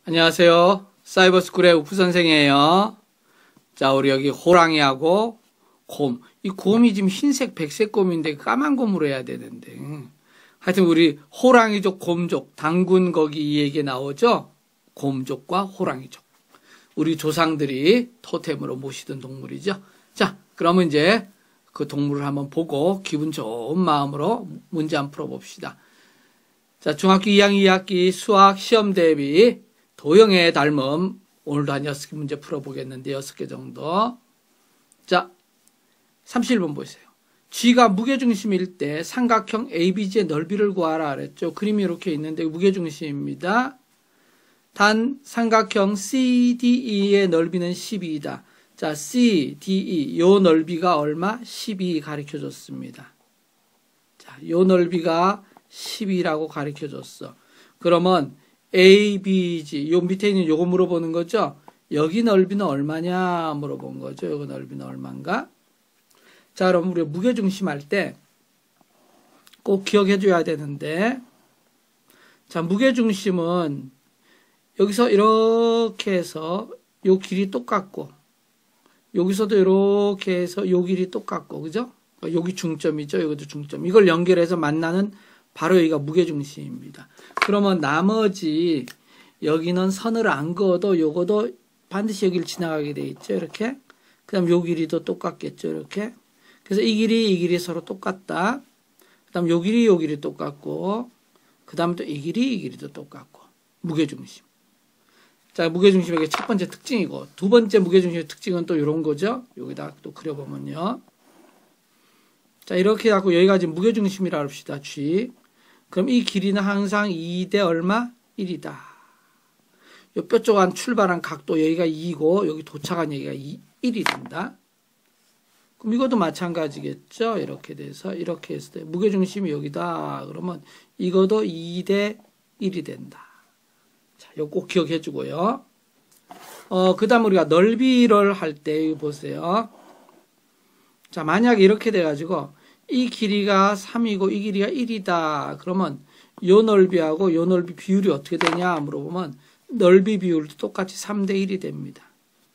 안녕하세요. 사이버스쿨의 우프 선생이에요. 자, 우리 여기 호랑이하고 곰. 이 곰이 지금 흰색, 백색 곰인데 까만 곰으로 해야 되는데. 하여튼 우리 호랑이족, 곰족, 당군 거기 이 얘기 나오죠? 곰족과 호랑이족. 우리 조상들이 토템으로 모시던 동물이죠. 자, 그러면 이제 그 동물을 한번 보고 기분 좋은 마음으로 문제 한번 풀어봅시다. 자, 중학교 2학년 2학기 수학 시험 대비 도형의 닮음. 오늘도 한 6개 문제 풀어보겠는데 6개 정도. 자, 31번 보세요. G가 무게중심일 때 삼각형 ABG의 넓이를 구하라 그랬죠. 그림이 이렇게 있는데 무게중심입니다. 단 삼각형 CDE의 넓이는 12이다. 자, CDE 요 넓이가 얼마? 12 가르쳐줬습니다. 자, 요 넓이가 12라고 가르쳐줬어. 그러면 ABG 요 밑에 있는 요거 물어보는 거죠. 여기 넓이는 얼마냐 물어본 거죠. 여기 넓이는 얼마인가? 자, 그럼 우리 무게중심 할 때 꼭 기억해 줘야 되는데, 자, 무게중심은 여기서 이렇게 해서 요 길이 똑같고, 여기서도 이렇게 해서 요 길이 똑같고, 그죠? 여기 중점이죠. 여기도 중점. 이걸 연결해서 만나는 바로 여기가 무게중심입니다. 그러면 나머지 여기는 선을 안 그어도 요거도 반드시 여기를 지나가게 돼 있죠. 이렇게. 그 다음 요 길이도 똑같겠죠. 이렇게. 그래서 이 길이 서로 똑같다. 그 다음 요 길이 똑같고, 그 다음 또 이 길이도 똑같고. 무게중심. 자, 무게중심의 첫 번째 특징이고, 두 번째 무게중심의 특징은 또 이런 거죠. 여기다 또 그려보면요. 자, 이렇게 해갖고 여기가 지금 무게중심이라 합시다. G. 그럼 이 길이는 항상 2대 얼마? 1이다. 요 뼈 쪽 안 출발한 각도 여기가 2고 여기 도착한 여기가 1이 된다. 그럼 이것도 마찬가지겠죠. 이렇게 돼서 이렇게 했을 때 무게중심이 여기다. 그러면 이것도 2대 1이 된다. 자, 이거 꼭 기억해 주고요. 그 다음 우리가 넓이를 할 때 보세요. 자, 만약에 이렇게 돼가지고 이 길이가 3이고 이 길이가 1이다. 그러면 요 넓이하고 요 넓이 비율이 어떻게 되냐 물어보면 넓이 비율도 똑같이 3대 1이 됩니다.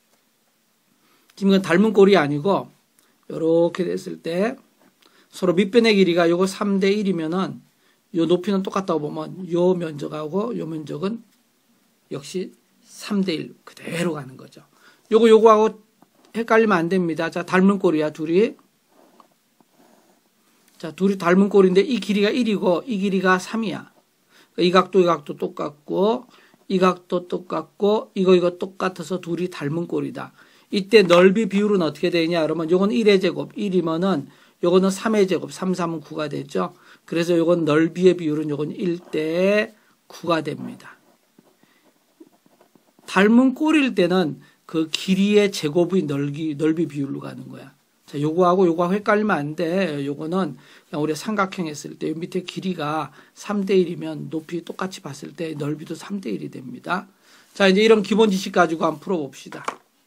지금 이건 닮은 꼴이 아니고 요렇게 됐을 때 서로 밑변의 길이가 요거 3대 1이면은 요 높이는 똑같다고 보면 요 면적하고 요 면적은 역시 3대 1 그대로 가는 거죠. 요거하고 헷갈리면 안 됩니다. 자, 닮은 꼴이야, 둘이. 자, 둘이 닮은 꼴인데 이 길이가 1이고 이 길이가 3이야. 이 각도 똑같고 이 각도 똑같고 이거 똑같아서 둘이 닮은 꼴이다. 이때 넓이 비율은 어떻게 되냐 그러면 요건 1의 제곱 1이면은 요거는 3의 제곱 3, 3은 9가 되죠. 그래서 요건 넓이의 비율은 요건 1대 9가 됩니다. 닮은 꼴일 때는 그 길이의 제곱의 넓이 비율로 가는 거야. 자, 요거하고 헷갈리면 안 돼. 요거는 그냥 우리 삼각형 했을 때 밑에 길이가 3대 1이면 높이 똑같이 봤을 때 넓이도 3대 1이 됩니다. 자, 이제 이런 기본 지식 가지고 한번 풀어봅시다.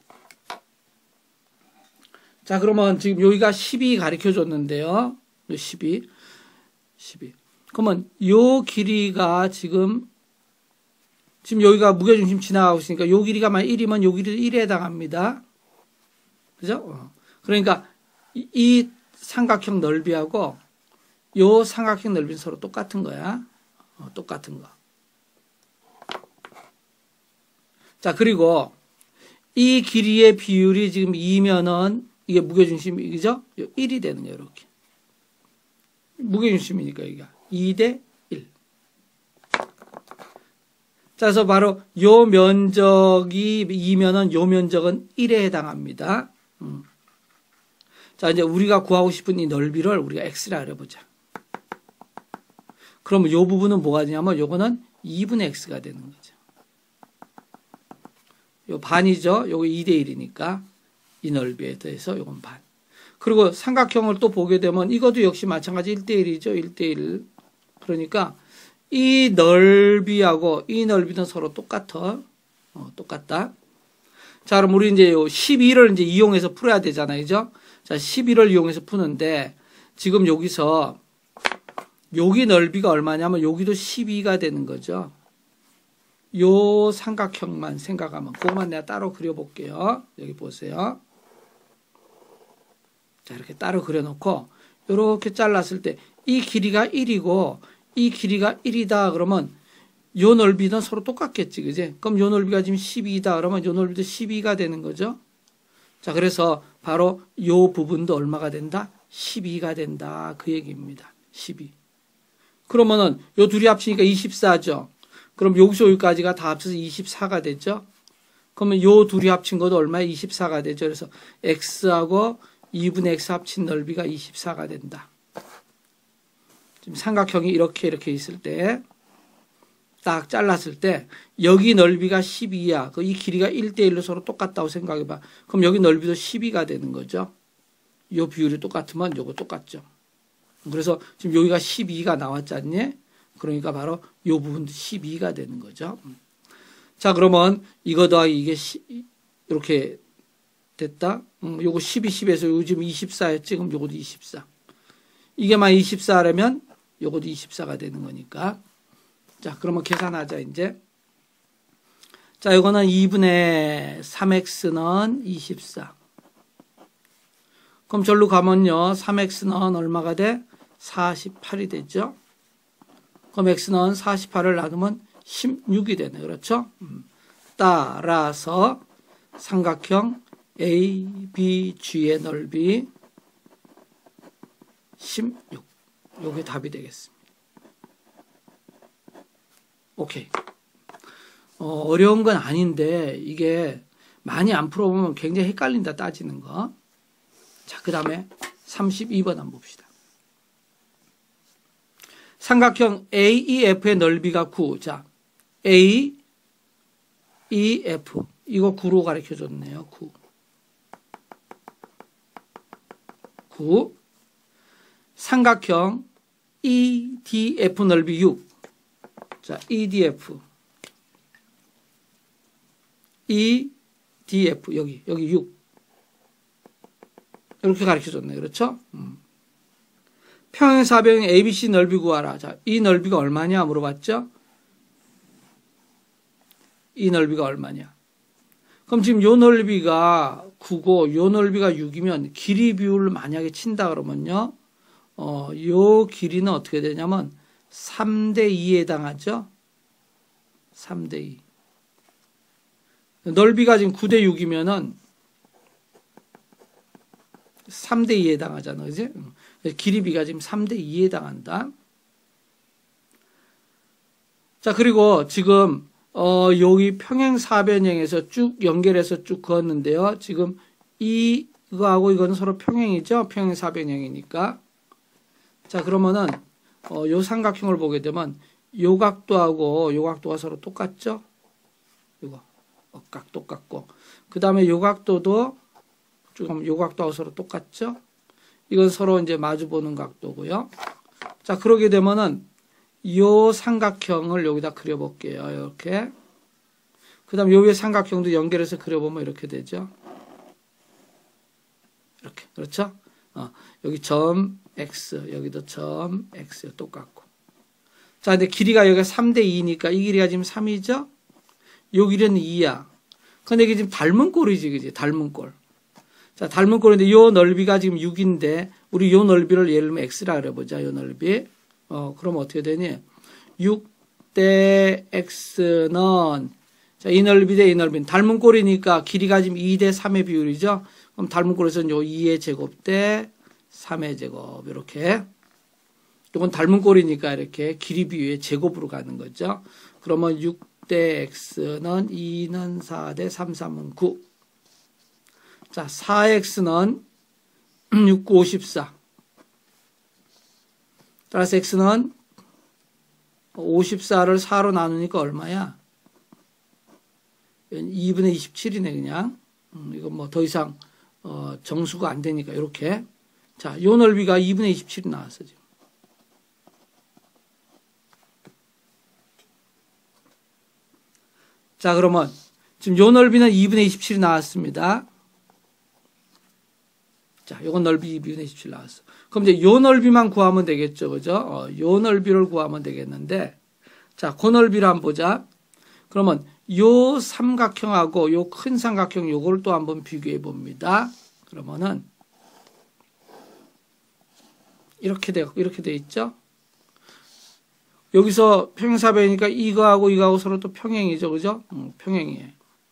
자, 그러면 지금 여기가 12 가르쳐 줬는데요. 12. 그러면 요 길이가 지금 여기가 무게중심 지나가고 있으니까 요 길이가 만약 1이면 요 길이도 1에 해당합니다. 그죠? 그러니까 이 삼각형 넓이하고 요 삼각형 넓이는 서로 똑같은 거야. 똑같은 거. 자, 그리고 이 길이의 비율이 지금 2면은 이게 무게중심이, 그죠? 1이 되는 거예요, 이렇게. 무게중심이니까 여기가 2대 1. 자, 그래서 바로 요 면적이 2면은 요 면적은 1에 해당합니다. 자, 이제 우리가 구하고 싶은 이 넓이를 우리가 x라 그려보자. 그러면 요 부분은 뭐가 되냐면 요거는 2분의 x가 되는 거죠. 요 반이죠. 요거 2대 1이니까 이 넓이에 대해서 요건 반. 그리고 삼각형을 또 보게 되면 이것도 역시 마찬가지 1대 1이죠. 1대 1. 그러니까 이 넓이하고 이 넓이는 서로 똑같아. 똑같다. 자, 그럼 우리 이제 요 12를 이제 이용해서 풀어야 되잖아요. 그죠? 자, 12를 이용해서 푸는데 지금 여기서 여기 넓이가 얼마냐면 여기도 12가 되는 거죠. 요 삼각형만 생각하면 그것만 내가 따로 그려볼게요. 여기 보세요. 자, 이렇게 따로 그려놓고 이렇게 잘랐을 때 이 길이가 1이고 이 길이가 1이다 그러면 요 넓이는 서로 똑같겠지, 그지? 그럼 요 넓이가 지금 12이다 그러면 요 넓이도 12가 되는 거죠. 자, 그래서 바로 요 부분도 얼마가 된다? 12가 된다. 그 얘기입니다. 12. 그러면은 요 둘이 합치니까 24죠. 그럼 여기서 여기까지가 다 합쳐서 24가 되죠. 그러면 요 둘이 합친 것도 얼마에 24가 되죠. 그래서 x하고 2분의 x 합친 넓이가 24가 된다. 지금 삼각형이 이렇게 있을 때 딱 잘랐을 때 여기 넓이가 12야. 이 길이가 1대1로 서로 똑같다고 생각해봐. 그럼 여기 넓이도 12가 되는 거죠. 요 비율이 똑같으면 요거 똑같죠. 그래서 지금 여기가 12가 나왔지 않니? 그러니까 바로 요 부분도 12가 되는 거죠. 자, 그러면 이거 더하기 이게 이렇게 됐다. 요거 12, 10에서 요거 지금 24였지. 그럼 요것도 24. 이게만 24라면 요것도 24가 되는 거니까. 자, 그러면 계산하자, 이제. 자, 요거는 2분의 3x는 24. 그럼 절로 가면요, 3x는 얼마가 돼? 48이 되죠. 그럼 x는 48을 나누면 16이 되네. 그렇죠? 따라서 삼각형 ABG의 넓이 16. 요게 답이 되겠습니다. 오케이. 어려운 건 아닌데 이게 많이 안 풀어보면 굉장히 헷갈린다, 따지는 거. 자, 그 다음에 32번 한번 봅시다. 삼각형 AEF의 넓이가 9. 자, AEF. 이거 9로 가르쳐 줬네요. 9. 9. 삼각형 EDF 넓이 6. 자, EDF. EDF. 여기 6. 이렇게 가르쳐 줬네. 그렇죠? 평행사변 ABC 넓이 구하라. 자, 이 넓이가 얼마냐 물어봤죠? 이 넓이가 얼마냐? 그럼 지금 요 넓이가 9고 요 넓이가 6이면 길이 비율을 만약에 친다 그러면요. 요 길이는 어떻게 되냐면 3대 2에 해당하죠? 3대 2. 넓이가 지금 9대 6이면은 3대 2에 해당하잖아. 그지? 길이비가 지금 3대 2에 해당한다. 자, 그리고 지금 여기 평행사변형에서 쭉 연결해서 쭉 그었는데요. 지금 이거하고 이거는 서로 평행이죠. 평행사변형이니까. 자, 그러면은 요 삼각형을 보게 되면 요 각도하고 요 각도가 서로 똑같죠. 이거 각 똑같고, 그 다음에 요 각도도 조금 요 각도하고 서로 똑같죠. 이건 서로 이제 마주보는 각도고요. 자, 그러게 되면은 요 삼각형을 여기다 그려볼게요. 이렇게. 그 다음에 요 위에 삼각형도 연결해서 그려보면 이렇게 되죠. 이렇게. 그렇죠? 여기 점 X, 여기도 점 X 똑같고. 자, 근데 길이가 여기가 3대 2니까 이 길이가 지금 3이죠? 요 길이는 2야. 근데 이게 지금 닮은 꼴이지, 그지? 닮은 꼴. 자, 닮은 꼴인데 요 넓이가 지금 6인데 우리 요 넓이를 예를 들면 X라 그래보자. 요 넓이. 그럼 어떻게 되니? 6대 X는 자, 이 넓이 대 이 넓이는 닮은 꼴이니까 길이가 지금 2대 3의 비율이죠. 그럼 닮은 꼴에서는 요 2의 제곱 대 3의 제곱 이렇게. 이건 닮은 꼴이니까 이렇게 길이 비율의 제곱으로 가는 거죠. 그러면 6대 X는 2는 4대 3, 3은 9. 자, 4X는 6, 9, 54. 따라서 X는 54를 4로 나누니까 얼마야? 2분의 27이네, 그냥. 이건 뭐 더 이상, 정수가 안 되니까, 이렇게. 자, 요 넓이가 2분의 27이 나왔어, 지금. 자, 그러면, 지금 요 넓이는 2분의 27이 나왔습니다. 자, 요건 넓이 2분의 27 나왔어. 그럼 이제 요 넓이만 구하면 되겠죠. 그죠? 요 넓이를 구하면 되겠는데, 자, 그 넓이를 한번 보자. 그러면 요 삼각형하고 요 큰 삼각형 요걸 또 한번 비교해 봅니다. 그러면은 이렇게 돼 있죠? 여기서 평행사변이니까 이거하고 서로 또 평행이죠. 그죠? 평행이에요.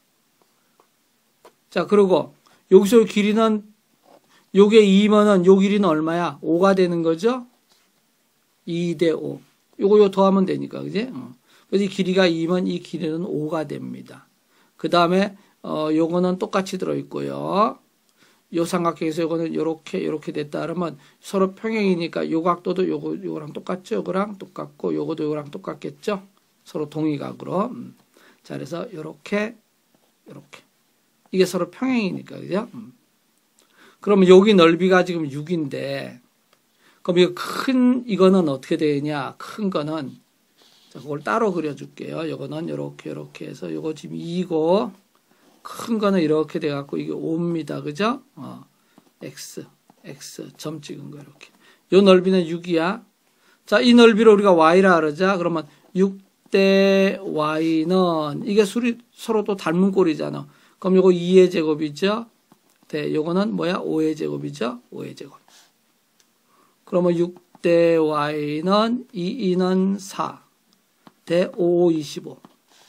자, 그리고 여기서 길이는 요게 2면은 요 길이는 얼마야? 5가 되는 거죠? 2대 5. 요거 더하면 되니까. 그지? 그래서 이 길이가 2면 이 길이는 5가 됩니다. 그 다음에 요거는 똑같이 들어있고요. 요 삼각형에서 요거는 요렇게 됐다 그러면 서로 평행이니까 요 각도도 요거랑 똑같죠? 요거랑 똑같고 요거도 요거랑 똑같겠죠? 서로 동의각으로. 자, 그래서 요렇게 이게 서로 평행이니까. 그죠? 그러면 여기 넓이가 지금 6인데 그럼 이거는 어떻게 되냐? 큰 거는 자, 그걸 따로 그려줄게요. 요거는 요렇게 해서 요거 지금 2고 큰 거는 이렇게 돼갖고 이게 5입니다. 그죠? X 점 찍은 거 이렇게. 요 넓이는 6이야. 자, 이 넓이를 우리가 Y라 그러자. 그러면 6대 Y는 이게 서로 또 닮은 꼴이잖아. 그럼 요거 2의 제곱이죠. 요거는 뭐야? 5의 제곱이죠. 5의 제곱. 그러면 6대 Y는 2는 4. 대 5, 25.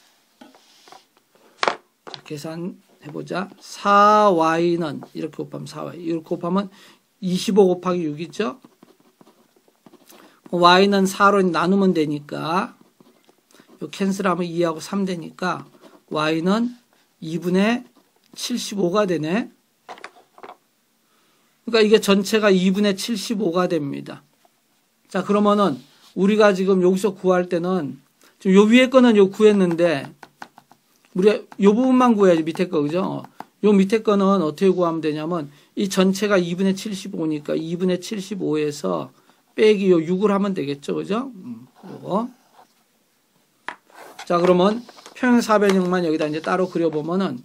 계산해보자. 4y는 이렇게 곱하면 4y. 이렇게 곱하면 25 곱하기 6이죠. y는 4로 나누면 되니까 요 캔슬하면 2하고 3 되니까 y는 2분의 75가 되네. 그러니까 이게 전체가 2분의 75가 됩니다. 자, 그러면은 우리가 지금 여기서 구할 때는 지금 요 위에 거는 요 구했는데 우리가 요 부분만 구해야지 밑에 거. 그죠? 요 밑에 거는 어떻게 구하면 되냐면 이 전체가 2분의 75니까 2분의 75에서 빼기 요 6을 하면 되겠죠. 그죠? 요거. 자, 그러면 평행사변형만 여기다 이제 따로 그려보면은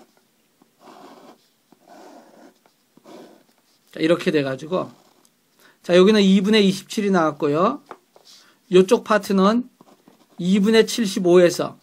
자, 이렇게 돼가지고 자, 여기는 2분의 27이 나왔고요. 요쪽 파트는 2분의 75에서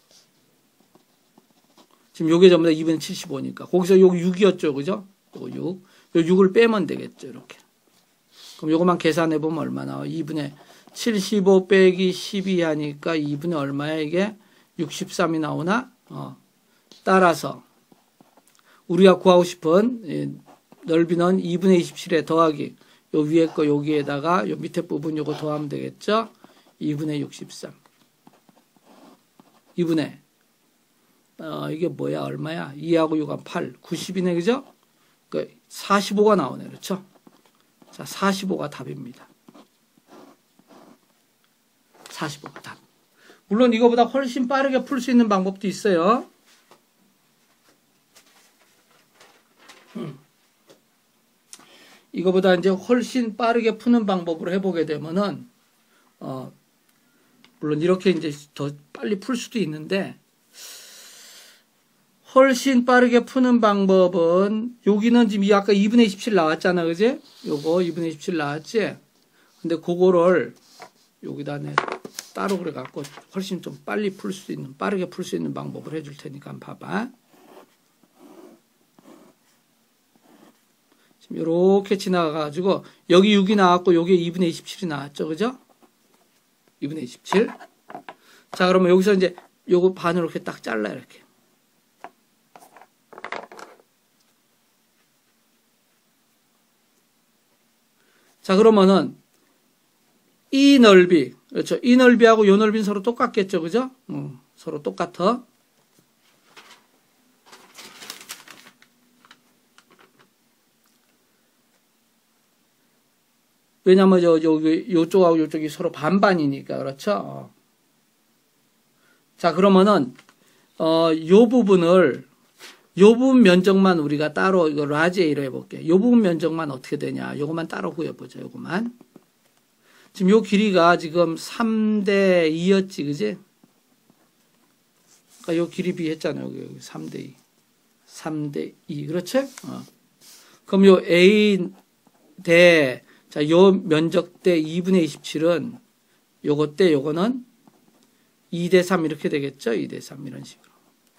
지금 요게 전부 다 2분의 75니까 거기서 요 6이었죠. 그죠? 요 6. 요 6을 빼면 되겠죠. 이렇게. 그럼 요것만 계산해 보면 얼마 나와? 2분의 75 빼기 12 하니까 2분의 얼마야 이게? 63이 나오나? 따라서 우리가 구하고 싶은 넓이는 2분의 27에 더하기 요 위에 거 여기에다가 요 밑에 부분 요거 더하면 되겠죠? 2분의 63. 2분의 이게 뭐야? 얼마야? 2하고 6은 8. 90이네. 그죠? 45가 나오네. 그렇죠? 자, 45가 답입니다. 45가 답. 물론 이거보다 훨씬 빠르게 풀 수 있는 방법도 있어요. 이거보다 이제 훨씬 빠르게 푸는 방법으로 해보게 되면은, 물론 이렇게 이제 더 빨리 풀 수도 있는데, 훨씬 빠르게 푸는 방법은, 여기는 지금 아까 2분의 27 나왔잖아. 그지? 요거 2분의 27 나왔지? 근데 그거를 여기다 따로 그래갖고 훨씬 좀 빨리 풀 수 있는, 빠르게 풀 수 있는 방법을 해줄 테니까 한번 봐봐. 지금 요렇게 지나가가지고, 여기 6이 나왔고, 여기에 2분의 27이 나왔죠. 그죠? 2분의 27. 자, 그러면 여기서 이제 요거 반으로 이렇게 딱 잘라, 이렇게. 자, 그러면은, 이 넓이, 그렇죠. 이 넓이하고 요 넓이는 서로 똑같겠죠. 그죠? 서로 똑같아. 왜냐면 요쪽하고 요쪽이 서로 반반이니까. 그렇죠? 자, 그러면은 요 부분 면적만 우리가 따로 이거 라지 A로 해볼게. 요 부분 면적만 어떻게 되냐? 요것만 따로 구해보자. 요것만. 지금 요 길이가 지금 3대 2였지, 그지? 그러니까 요 길이 비했잖아요. 여기 3대 2. 3대 2. 그렇지? 그럼 요 A 대, 자, 요 면적 대 2분의 27은 요거 대 요거는 2대3 이렇게 되겠죠? 2대3 이런 식으로.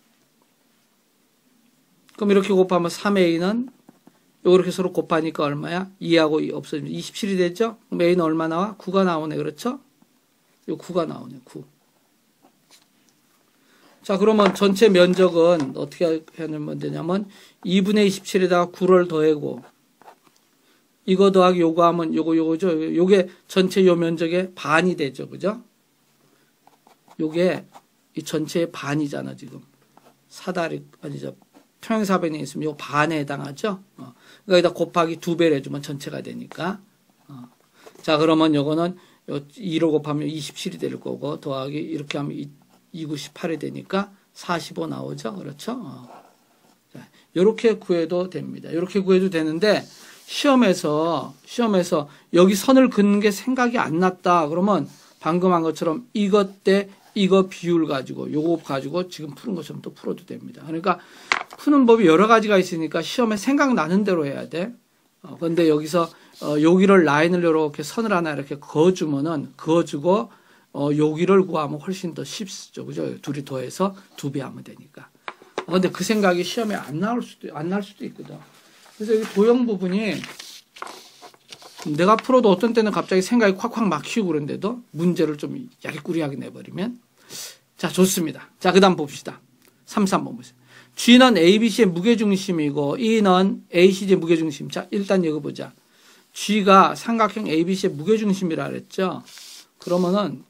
그럼 이렇게 곱하면 3a는 이렇게 서로 곱하니까 얼마야? 2하고 2 없어지면 27이 되죠? 그럼 a는 얼마 나와? 9가 나오네. 그렇죠? 요 9가 나오네. 9. 자, 그러면 전체 면적은 어떻게 하면 되냐면 2분의 27에다가 9를 더하고 이거 더하기 요거 하면 요거죠. 요게 전체 요 면적의 반이 되죠. 그죠? 요게 이 전체의 반이잖아, 지금. 사다리, 아니죠. 평행사변에 있으면 요 반에 해당하죠. 여기다 곱하기 2배를 해주면 전체가 되니까. 자, 그러면 요거는 2로 곱하면 27이 될 거고, 더하기 이렇게 하면 298이 되니까 45 나오죠. 그렇죠? 자, 요렇게 구해도 됩니다. 요렇게 구해도 되는데, 시험에서 여기 선을 긋는 게 생각이 안 났다. 그러면 방금 한 것처럼 이것 대 이거 비율 가지고 요거 가지고 지금 푸는 것처럼 또 풀어도 됩니다. 그러니까 푸는 법이 여러 가지가 있으니까 시험에 생각나는 대로 해야 돼. 그런데 여기서 여기를 라인을 이렇게 선을 하나 이렇게 그어주면은 그어주고 여기를 구하면 훨씬 더 쉽죠. 그죠? 둘이 더해서 2배 하면 되니까. 그런데 그 생각이 시험에 안 날 수도 있거든. 그래서 여기 도형 부분이 내가 풀어도 어떤 때는 갑자기 생각이 콱콱 막히고 그런데도 문제를 좀 야리꾸리하게 내버리면. 자, 좋습니다. 자, 그 다음 봅시다. 3번 보세요. G는 ABC의 무게중심이고 E는 AC의 무게중심. 자, 일단 여기 보자. G가 삼각형 ABC의 무게중심이라 그랬죠. 그러면은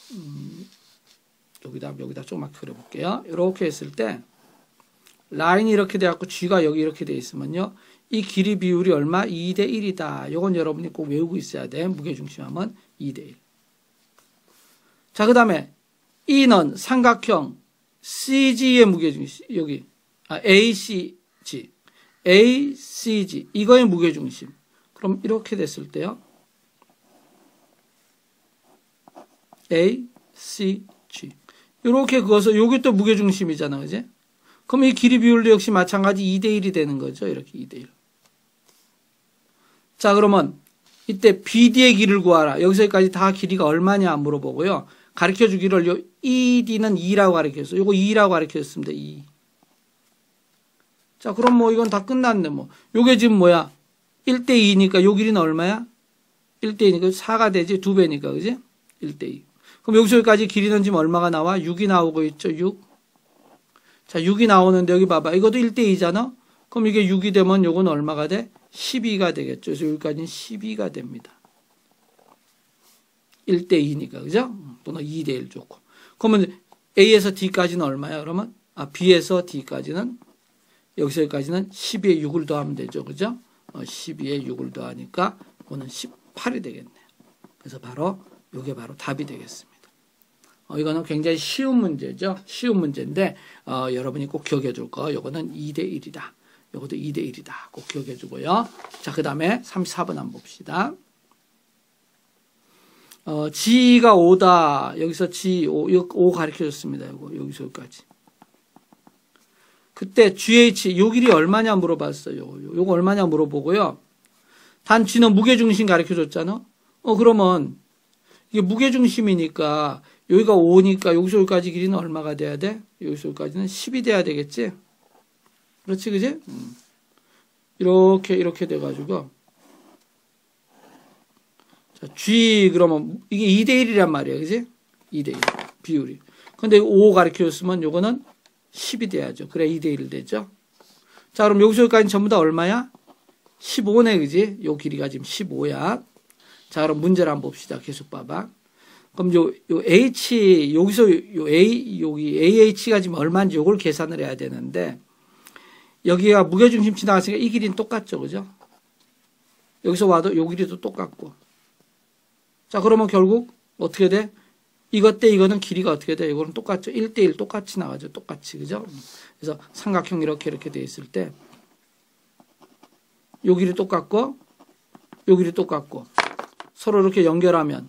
여기다 조금만 그려볼게요. 이렇게 했을 때 라인이 이렇게 돼갖고 G가 여기 이렇게 돼 있으면요. 이 길이 비율이 얼마? 2대 1이다. 이건 여러분이 꼭 외우고 있어야 돼. 무게중심 하면 2대 1. 자, 그 다음에 E는 삼각형 CG의 무게중심. 여기 ACG. ACG. 이거의 무게중심. 그럼 이렇게 됐을 때요. ACG. 이렇게 그어서 여기 또 무게중심이잖아. 그지? 그럼 이 길이 비율도 역시 마찬가지 2대 1이 되는 거죠. 이렇게 2대 1. 자, 그러면 이때 BD의 길이를 구하라. 여기서까지 다 길이가 얼마냐 물어보고요. 가르쳐 주기를 요 ED는 2라고 가르쳤어요. 요거 2라고 가르쳤습니다. 2. 자, 그럼 뭐 이건 다 끝났네. 뭐 요게 지금 뭐야? 1대 2니까 요 길이는 얼마야? 1대 2니까 4가 되지. 2배니까. 그지? 1대 2. 그럼 여기서까지 길이는 지금 얼마가 나와? 6이 나오고 있죠. 6. 자, 6이 나오는데 여기 봐봐. 이것도 1대 2잖아? 그럼 이게 6이 되면 요건 얼마가 돼? 12가 되겠죠. 그래서 여기까지는 12가 됩니다. 1대 2니까. 그죠? 또는 2대 1 좋고. 그러면 A에서 D까지는 얼마야? 그러면 B에서 D까지는 여기서 여기까지는 12에 6을 더하면 되죠. 그죠? 12에 6을 더하니까 이거는 18이 되겠네요. 그래서 바로 이게 바로 답이 되겠습니다. 이거는 굉장히 쉬운 문제죠. 쉬운 문제인데 여러분이 꼭 기억해 둘 거. 이거는 2대 1이다. 이것도 2대 1이다. 꼭 기억해 주고요. 자, 그 다음에 34번 한번 봅시다. G가 5다. 여기서 G 5 가르쳐 줬습니다. 여기서 여기까지. 그때 GH 요 길이 얼마냐 물어봤어요. 요거 얼마냐 물어보고요. 단 G는 무게중심 가르쳐 줬잖아. 그러면 이게 무게중심이니까 여기가 5니까 여기서 여기까지 길이는 얼마가 돼야 돼? 여기서 여기까지는 10이 돼야 되겠지? 그렇지, 그지? 이렇게 돼가지고. 자, G, 그러면 이게 2대 1이란 말이야, 그지? 2대 1. 비율이. 근데 5 가르쳐 줬으면 요거는 10이 돼야죠. 그래, 2대 1 되죠? 자, 그럼 여기서 여기까지는 전부 다 얼마야? 15네, 그지? 요 길이가 지금 15야. 자, 그럼 문제를 한번 봅시다. 계속 봐봐. 그럼 요 H, 여기서 여기 AH가 지금 얼마인지 요걸 계산을 해야 되는데, 여기가 무게중심 지나갔으니까 이 길이는 똑같죠. 그죠? 여기서 와도 요 길이도 똑같고. 자, 그러면 결국 어떻게 돼? 이것 대 이거는 길이가 어떻게 돼? 이거는 똑같죠. 1대 1 똑같이 나가죠. 똑같이. 그죠? 그래서 삼각형 이렇게 돼 있을 때, 요 길이 똑같고, 요 길이 똑같고, 서로 이렇게 연결하면,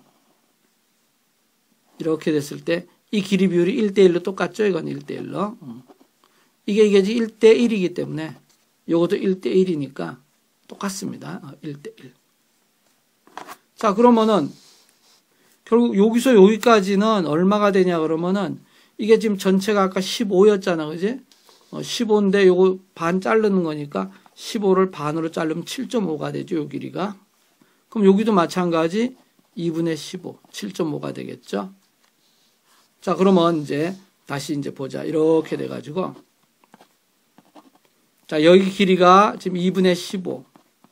이렇게 됐을 때, 이 길이 비율이 1대 1로 똑같죠? 이건 1대 1로. 이게 1대 1이기 때문에, 요것도 1대 1이니까 똑같습니다. 1대 1. 자, 그러면은, 결국 여기서 여기까지는 얼마가 되냐 그러면은 이게 지금 전체가 아까 15였잖아. 그지? 15인데 요거 반 자르는 거니까 15를 반으로 자르면 7.5가 되죠. 요 길이가. 그럼 여기도 마찬가지 2분의 15, 7.5가 되겠죠. 자, 그러면 이제 다시 이제 보자. 이렇게 돼가지고. 자, 여기 길이가 지금 2분의 15.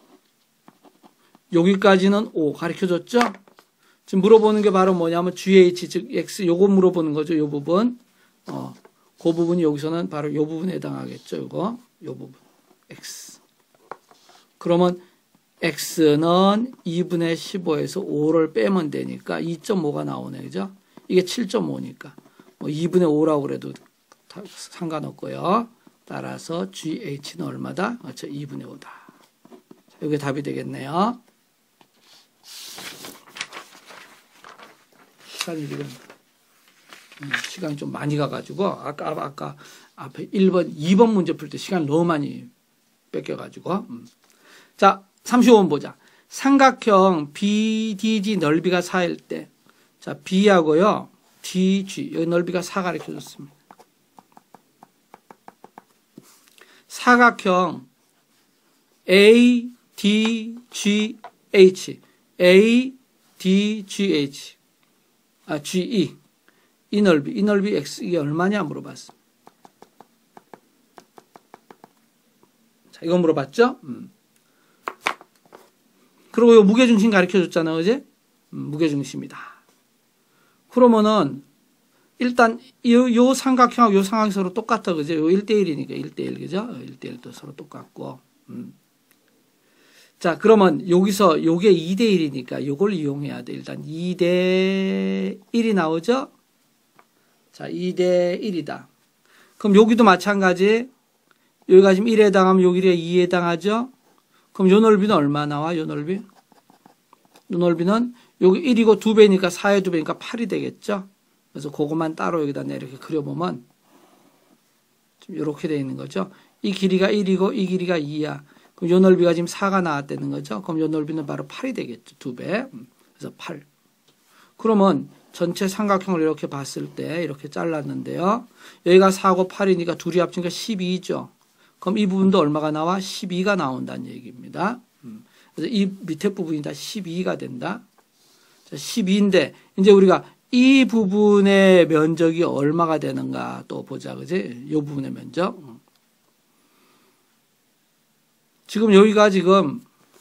여기까지는 5 가르쳐줬죠? 지금 물어보는 게 바로 뭐냐면 GH, 즉 X, 요거 물어보는 거죠. 요 부분. 그 부분이 여기서는 바로 요 부분에 해당하겠죠. 요 부분. X. 그러면 X는 2분의 15에서 5를 빼면 되니까 2.5가 나오네. 그죠? 이게 7.5니까. 뭐 2분의 5라고 그래도 상관없고요. 따라서 GH는 얼마다? 그렇죠. 2분의 5다. 이게 답이 되겠네요. 시간이 좀 많이 가가지고 아까 앞에 1번, 2번 문제 풀 때 시간 너무 많이 뺏겨가지고. 자, 35번 보자. 삼각형 BDG 넓이가 4일 때, 자, B하고요, DG, 여기 넓이가 4 가르쳐줬습니다. 사각형 ADGH, ADGH, GE, 이 넓이 X, 이게 얼마냐 물어봤어. 자, 이거 물어봤죠? 그리고 요 무게중심 가르쳐줬잖아, 그지? 무게중심이다. 그러면은, 일단, 요 삼각형하고 요 삼각형이 서로 똑같아, 그죠? 요 1대1이니까 1대1, 그죠? 1대1도 서로 똑같고. 자, 그러면 여기서 요게 2대1이니까 요걸 이용해야 돼. 일단 2대1이 나오죠? 자, 2대1이다. 그럼 여기도 마찬가지. 여기가 지금 1에 해당하면 여기가 2에 해당하죠? 그럼 요 넓이는 얼마 나와? 요 넓이? 요 넓이는 여기 1이고 2배니까 4에 2배니까 8이 되겠죠? 그래서 그것만 따로 여기다 이렇게 그려보면 좀 이렇게 되어 있는 거죠. 이 길이가 1이고 이 길이가 2야. 그럼 요 넓이가 지금 4가 나왔다는 거죠. 그럼 요 넓이는 바로 8이 되겠죠. 2배. 그래서 8. 그러면 전체 삼각형을 이렇게 봤을 때 이렇게 잘랐는데요. 여기가 4고 8이니까 둘이 합치니까 12죠. 그럼 이 부분도 얼마가 나와? 12가 나온다는 얘기입니다. 그래서 이 밑에 부분이 다 12가 된다. 자, 12인데 이제 우리가 이 부분의 면적이 얼마가 되는가 또 보자. 그지? 이 부분의 면적. 지금 여기가 지금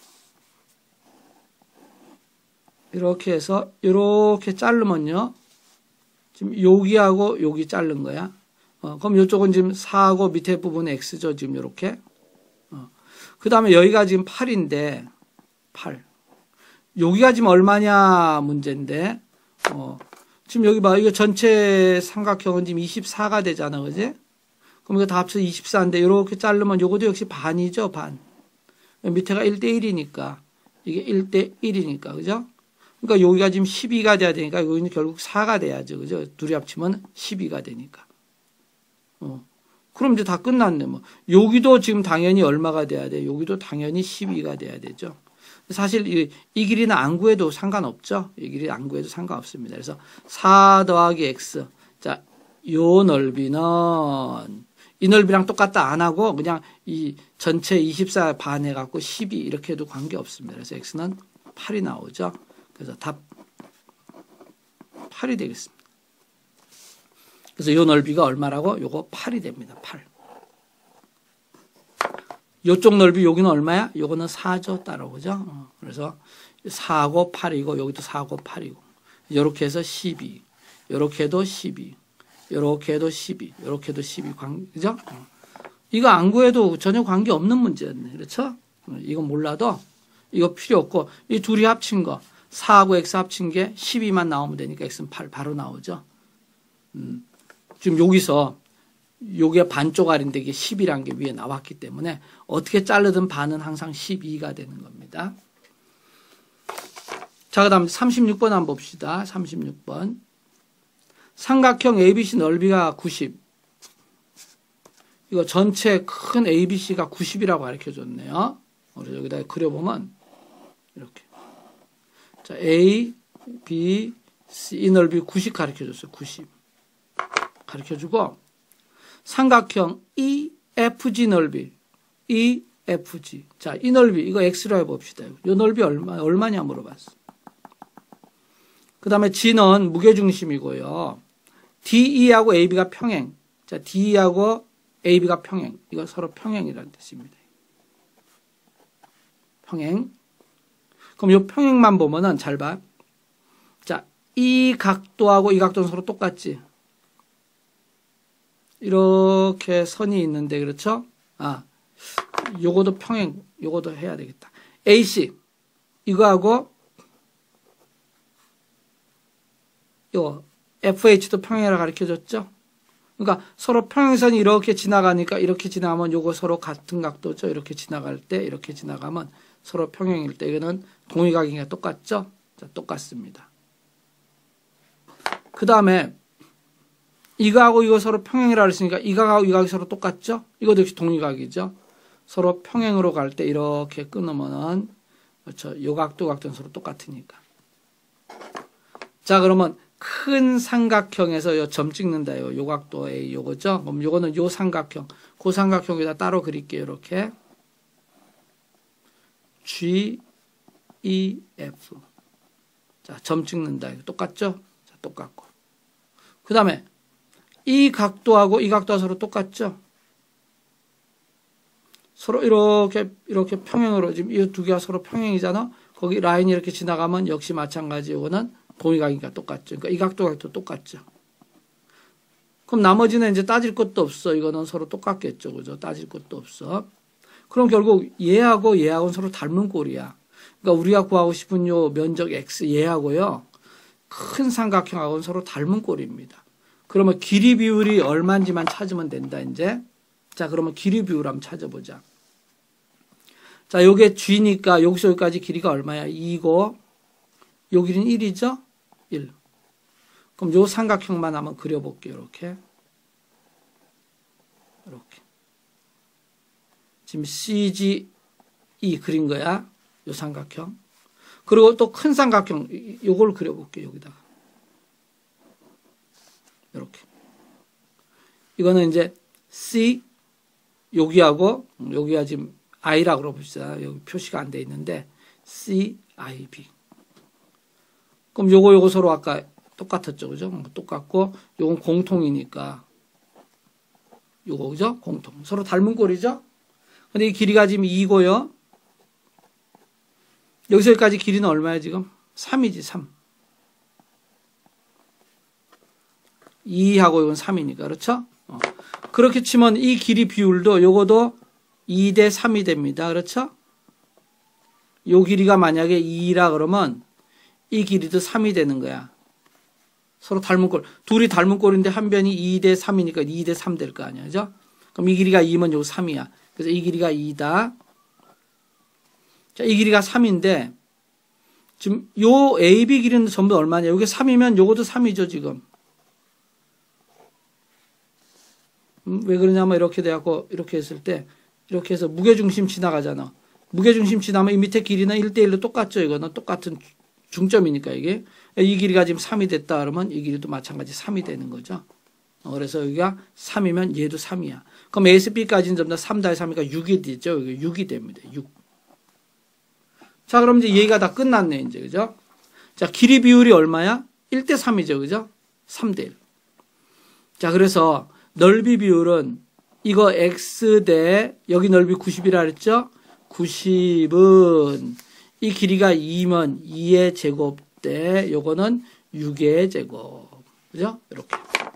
이렇게 해서 이렇게 자르면요. 지금 여기하고 여기 자른 거야. 그럼 이쪽은 지금 4하고 밑에 부분 X죠. 지금 이렇게. 그 다음에 여기가 지금 8인데 8. 여기가 지금 얼마냐 문제인데 지금 여기 봐. 이거 전체 삼각형은 지금 24가 되잖아. 그지? 그럼 이거 다 합쳐서 24인데 이렇게 자르면 요것도 역시 반이죠. 반. 밑에가 1대1이니까 이게 1대1이니까. 그죠? 그러니까 여기가 지금 12가 돼야 되니까 여기는 결국 4가 돼야죠. 그죠? 둘이 합치면 12가 되니까. 그럼 이제 다 끝났네. 뭐. 여기도 지금 당연히 얼마가 돼야 돼? 여기도 당연히 12가 돼야 되죠. 사실 이 길이는 안 구해도 상관없죠. 이 길이 안 구해도 상관없습니다. 그래서 4 더하기 X. 자, 요 넓이는 이 넓이랑 똑같다 안 하고 그냥 이 전체 24 반해갖고 12 이렇게 해도 관계없습니다. 그래서 X는 8이 나오죠. 그래서 답 8이 되겠습니다. 그래서 요 넓이가 얼마라고? 요거 8이 됩니다. 8. 요쪽 넓이 여기는 얼마야? 요거는 4죠. 따로 그죠? 그래서 4고 8이고 여기도 4고 8이고 요렇게 해서 12. 요렇게 해도 12. 요렇게 해도 12. 요렇게 해도 12. 그죠? 이거 안 구해도 전혀 관계 없는 문제였네. 그렇죠? 이건 몰라도 이거 필요 없고 이 둘이 합친 거 4하고 X 합친 게 12만 나오면 되니까 X는 8 바로 나오죠. 지금 여기서 요게 반 쪼가리인데 이게 10이란 게 위에 나왔기 때문에 어떻게 자르든 반은 항상 12가 되는 겁니다. 자, 그 다음 36번 한번 봅시다. 36번. 삼각형 ABC 넓이가 90. 이거 전체 큰 ABC가 90이라고 가르쳐 줬네요. 그래서 여기다 그려보면 이렇게. 자, A, B, 이 넓이 90 가르쳐줬어요. 90 가르쳐주고 삼각형 EFG 넓이 EFG. 자, 이 넓이 이거 x로 해봅시다. 이 넓이 얼마냐 물어봤어. 그 다음에 G는 무게중심이고요. DE하고 AB가 평행. 자, DE하고 AB가 평행. 이거 서로 평행이라는 뜻입니다. 평행. 그럼 이 평행만 보면은 잘 봐. 자, 이 각도하고 이 각도는 서로 똑같지. 이렇게 선이 있는데 그렇죠? 아, 요거도 평행, 요거도 해야 되겠다. AC 이거하고 요 FH도 평행이라 가르쳐줬죠? 그러니까 서로 평행선이 이렇게 지나가니까 이렇게 지나가면 요거 서로 같은 각도죠. 이렇게 지나갈 때 이렇게 지나가면 서로 평행일 때 이거는 동의각이니까 똑같죠? 자, 똑같습니다. 그 다음에 이거하고 이거 서로 평행이라 그랬으니까 이각하고 이각이 서로 똑같죠? 이것도 역시 동의각이죠. 서로 평행으로 갈 때 이렇게 끊으면은 그렇죠. 요 각도 각도는 서로 똑같으니까. 자, 그러면 큰 삼각형에서 요 점 찍는다요. 요 각도 A 요거죠. 그럼 요거는 요 삼각형. 그 삼각형에다 따로 그릴게요. 이렇게 G, E, F. 자, 점 찍는다. 이거 똑같죠? 자, 똑같고. 그 다음에 이 각도하고 이 각도가 서로 똑같죠? 서로 이렇게 평행으로 지금 이 두 개가 서로 평행이잖아. 거기 라인이 이렇게 지나가면 역시 마찬가지. 이거는 동의각이니까 똑같죠. 그러니까 이 각도가 똑같죠. 그럼 나머지는 이제 따질 것도 없어. 이거는 서로 똑같겠죠. 그죠? 따질 것도 없어. 그럼 결국 얘하고 얘하고는 서로 닮은 꼴이야. 그러니까 우리가 구하고 싶은 요 면적 X 얘하고요. 큰 삼각형하고는 서로 닮은 꼴입니다. 그러면 길이 비율이 얼마인지만 찾으면 된다, 이제. 자, 그러면 길이 비율 한번 찾아보자. 자, 요게 G니까 여기서 여기까지 길이가 얼마야? 2고, 요 길이는 1이죠? 1. 그럼 요 삼각형만 한번 그려볼게요, 이렇게. 이렇게. 지금 CGE 그린 거야. 요 삼각형. 그리고 또 큰 삼각형, 요걸 그려볼게요, 여기다가. 이렇게. 이거는 이제 C, 여기하고, 여기가 지금 I라고 그러봅시다. 여기 표시가 안 돼 있는데, C, I, B. 그럼 요거 서로 아까 똑같았죠, 그죠? 똑같고, 요건 공통이니까. 요거, 그죠? 공통. 서로 닮은 꼴이죠? 근데 이 길이가 지금 2고요. 여기서 여기까지 길이는 얼마야, 지금? 3이지, 3. 2하고 이건 3이니까, 그렇죠? 그렇게 치면 이 길이 비율도 요거도 2대 3이 됩니다. 그렇죠? 요 길이가 만약에 2라 그러면 이 길이도 3이 되는 거야. 서로 닮은 꼴. 둘이 닮은 꼴인데 한 변이 2대 3이니까 2대 3 될 거 아니야. 그죠? 그럼 이 길이가 2면 요거 3이야. 그래서 이 길이가 2다. 자, 이 길이가 3인데 지금 요 AB 길이는 전부 얼마냐? 요게 3이면 요것도 3이죠, 지금. 왜 그러냐면 이렇게 돼갖고 이렇게 했을 때 이렇게 해서 무게중심 지나가잖아. 무게중심 지나면 이 밑에 길이는 1대1로 똑같죠. 이거는 똑같은 중점이니까 이게. 이 길이가 지금 3이 됐다 그러면 이 길이도 마찬가지 3이 되는 거죠. 그래서 여기가 3이면 얘도 3이야. 그럼 A에서 B까지는 전부 다 3-3이니까 6이 되죠. 여기 6이 됩니다. 6. 자, 그럼 이제 얘가 다 끝났네, 이제. 그죠? 자, 길이 비율이 얼마야? 1대3이죠. 그죠? 3대1. 자, 그래서 넓이 비율은 이거 X 대 여기 넓이 90이라 그랬죠? 90은 이 길이가 2면 2의 제곱 대 요거는 6의 제곱. 그죠? 이렇게.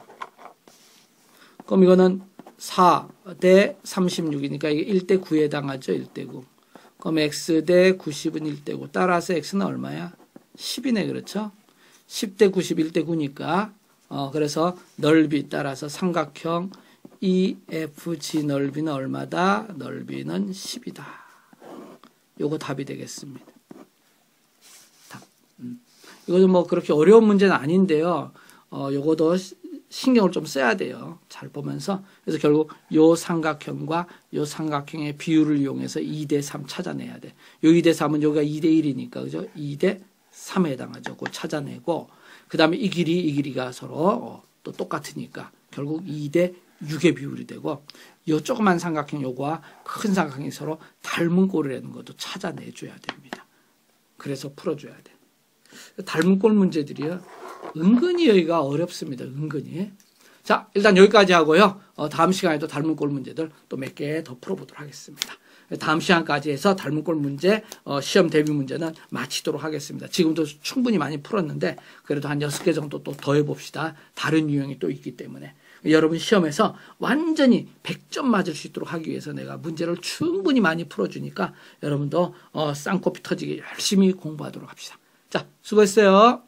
그럼 이거는 4 대 36이니까 이게 1대 9에 해당하죠. 1대 9. 그럼 X 대 90은 1대 9. 따라서 X는 얼마야? 10이네. 그렇죠? 10대 90, 1대 9니까 그래서 넓이 따라서 삼각형 EFG 넓이는 얼마다? 넓이는 10이다. 요거 답이 되겠습니다. 답. 이거는 뭐 그렇게 어려운 문제는 아닌데요. 요거도 신경을 좀 써야 돼요. 잘 보면서. 그래서 결국 요 삼각형과 요 삼각형의 비율을 이용해서 2대 3 찾아내야 돼. 요 2대 3은 여기가 2대 1이니까 그죠? 2대 3에 해당하죠. 그거 찾아내고 그 다음에 이 길이가 서로 또 똑같으니까 결국 2대 6의 비율이 되고 요 조그만 삼각형 요거와 큰 삼각형이 서로 닮은 꼴이라는 것도 찾아내줘야 됩니다. 그래서 풀어줘야 돼. 닮은 꼴 문제들이요. 은근히 여기가 어렵습니다. 은근히. 자, 일단 여기까지 하고요. 다음 시간에도 닮은 꼴 문제들 또 몇 개 더 풀어보도록 하겠습니다. 다음 시간까지 해서 닮은 꼴 문제, 시험 대비 문제는 마치도록 하겠습니다. 지금도 충분히 많이 풀었는데 그래도 한 6개 정도 또 더 해봅시다. 다른 유형이 또 있기 때문에. 여러분 시험에서 완전히 100점 맞을 수 있도록 하기 위해서 내가 문제를 충분히 많이 풀어주니까 여러분도 쌍코피 터지게 열심히 공부하도록 합시다. 자, 수고했어요.